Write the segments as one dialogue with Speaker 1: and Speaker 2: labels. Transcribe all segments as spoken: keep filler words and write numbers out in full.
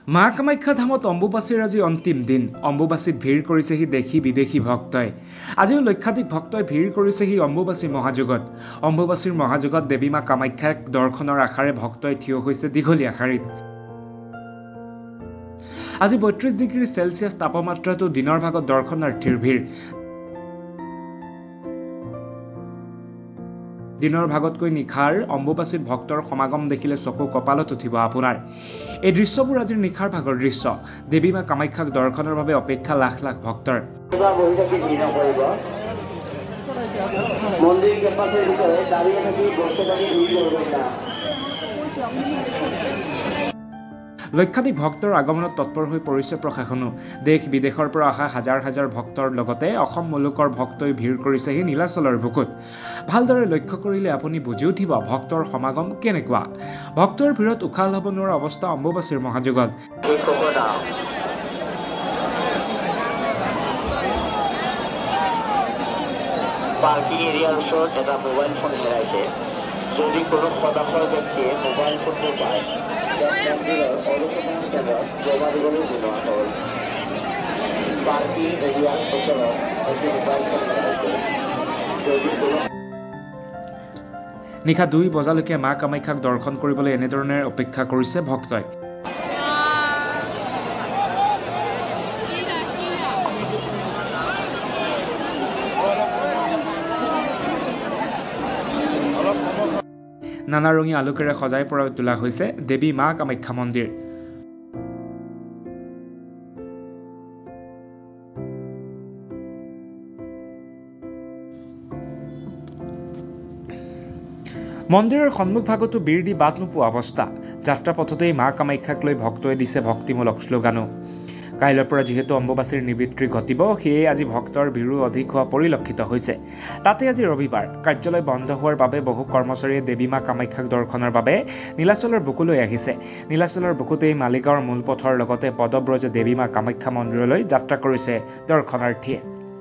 Speaker 1: মা কামাখ্যা ধামত অম্বুবাচীৰ আজি অন্তিম দিন। অম্বুবাচীত ভিৰ কৰিছেহি দেশী বিদেশী ভক্তই। আজিও লক্ষাধিক ভক্তই ভিৰ কৰিছেহি অম্বুবাচী মহাযুগত। অম্বুবাচীৰ মহাযুগত দেৱী মা কামাখ্যাক দৰ্শনৰ আশাৰে ভক্তই থিয় হৈছে দীঘলীয়া শাৰীত। আজি বত্ৰিশ ডিগ্ৰী চেলছিয়াছ তাপমাত্ৰাটো দিনৰ ভাগত দৰ্শনাৰ্থীৰ ভিৰ। দিনৰ ভাগতকৈ নিশাৰ অম্বুবাচীত ভক্তৰ সমাগম দেখিলে চকু কপালত উঠিব আপোনাৰ। এই দৃশ্যবোৰ আজিৰ নিশাৰ ভাগৰ দৃশ্য। দেৱী মা কামাখ্যাক দৰ্শনৰ বাবে অপেক্ষা লাখ লাখ ভক্তৰ। লক্ষাধিক ভক্তৰ আগমনত তৎপৰ হৈ পৰিছে প্ৰশাসনো। দেশ বিদেশৰ পৰা অহা হাজাৰ হাজাৰ ভক্তৰ লগতে অসম মুলুকৰ ভক্তই ভিৰ কৰিছেহি নীলাচলৰ বুকুত। ভালদৰে লক্ষ্য কৰিলে আপুনি বুজি উঠিব ভক্তৰ সমাগম কেনেকুৱা। ভক্তৰ ভিৰত উশাহ ল'ব নোৱাৰা অৱস্থা অম্বুবাচীৰ মহাযুগত।
Speaker 2: পাৰ্কিং এৰিয়াৰ ওচৰত এটা মোবাইল ফোন হেৰাইছে। যদি কোনো সদস্যৰ ব্যক্তিয়ে মোবাইল ফোনটো পায় মন্দিৰৰ অনুসন্ধান কেন্দ্ৰত জমা দিবলৈ জনোৱা হ'ল। পাৰ্কিং এৰিয়াৰ ওচৰত এটি মোবাইল ফোন হেৰাইছে। যদি কোনো
Speaker 1: নিশা দুই বজালৈকে মা কামাখ্যাক দৰ্শন কৰিবলৈ এনেধৰণে অপেক্ষা কৰিছে ভক্তই। নানা ৰঙী আলোকেৰে সজাই পৰাই তোলা হৈছে দেৱী মা কামাখ্যা মন্দিৰ। মন্দিৰৰ সন্মুখভাগতো বীৰ দি বাট নোপোৱা অৱস্থা। যাত্ৰাপথতেই মা কামাখ্যাক লৈ ভক্তই দিছে ভক্তিমূলক শ্লোগানো। কাইলৈৰ পৰা যিহেতু অম্বুবাচীৰ নিবৃত্তি ঘটিব, সেয়ে আজি ভক্তৰ ভিৰো অধিক হোৱা পৰিলক্ষিত হৈছে। তাতে আজি ৰবিবাৰ, কাৰ্যালয় বন্ধ হোৱাৰ বাবে বহু কৰ্মচাৰীয়ে দেৱী মা কামাখ্যাক দৰ্শনৰ বাবে নীলাচলৰ বুকুলৈ আহিছে। নীলাচলৰ বুকুতেই মালিগাঁৱৰ মূল পথৰ লগতে পদব্ৰজে দেৱী মা কামাখ্যা মন্দিৰলৈ যাত্ৰা কৰিছে দৰ্শনাৰ্থীয়ে।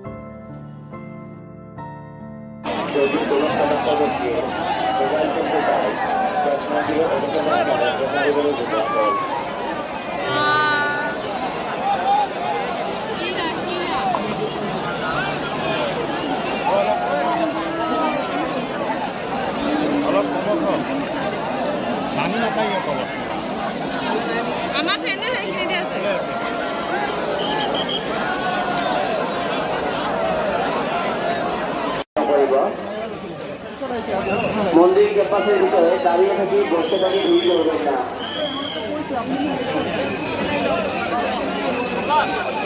Speaker 3: আমার ট্রেনে এইখানে আছে।
Speaker 2: মন্দির ক্যাম্পাসের ভিতরে দাঁড়িয়ে থাকি বসে থাকি ভিড় করবেন না।